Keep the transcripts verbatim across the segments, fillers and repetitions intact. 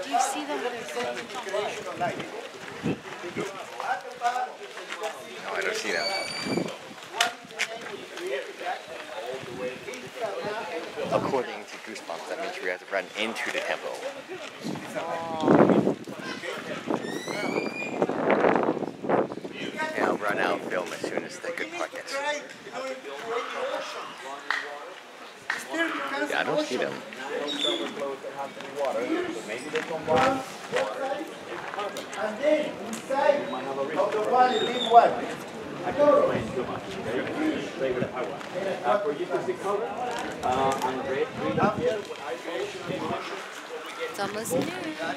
Do you see them? No, I don't see them. According to Goosebumps, that means we have to run into the temple. And I'll run out and film as soon as the good part gets. Yeah, I don't see them. And then inside of the one, leave one. I can't explain too much. Play with the power. Uh, for you to see color, uh, and red, green up here. It's almost noon.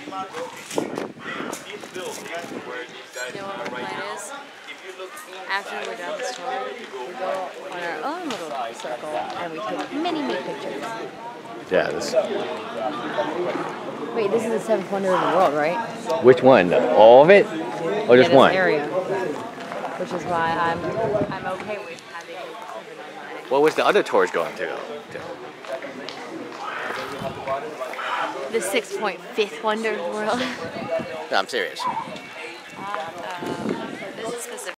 You know what our plan is? After we're done the story, we go on our own little circle and we take many, many pictures. Yeah, this. Wait, this is the seventh wonder of the world, right? Which one? All of it? Or just yeah, one? Area. Which is why I'm I'm okay with having seven on mine. What was the other tours going to? to? The six point fifth wonder of the world. No, I'm serious. Uh, um, this is specific.